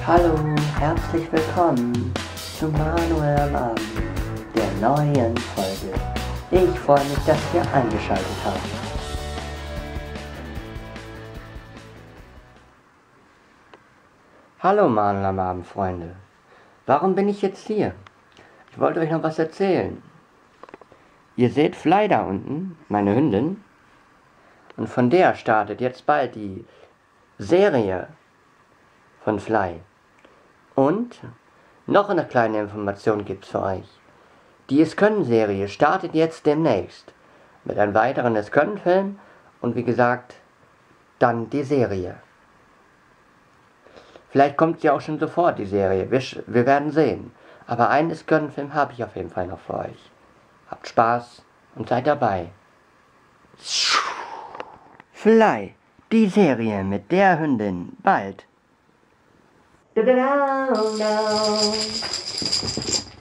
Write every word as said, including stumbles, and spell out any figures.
Hallo, herzlich willkommen zu Manuel am Abend, der neuen Folge. Ich freue mich, dass ihr eingeschaltet habt. Hallo Manuel am Abend, Freunde. Warum bin ich jetzt hier? Ich wollte euch noch was erzählen. Ihr seht Fly da unten, meine Hündin. Und von der startet jetzt bald die Serie von Fly. Und noch eine kleine Information gibt's für euch. Die Es Können-Serie startet jetzt demnächst mit einem weiteren Es Können-Film und wie gesagt, dann die Serie. Vielleicht kommt sie auch schon sofort, die Serie. Wir, wir werden sehen. Aber einen Es Können-Film habe ich auf jeden Fall noch für euch. Habt Spaß und seid dabei. Fly, die Serie mit der Hündin, bald. Da, da, da, da.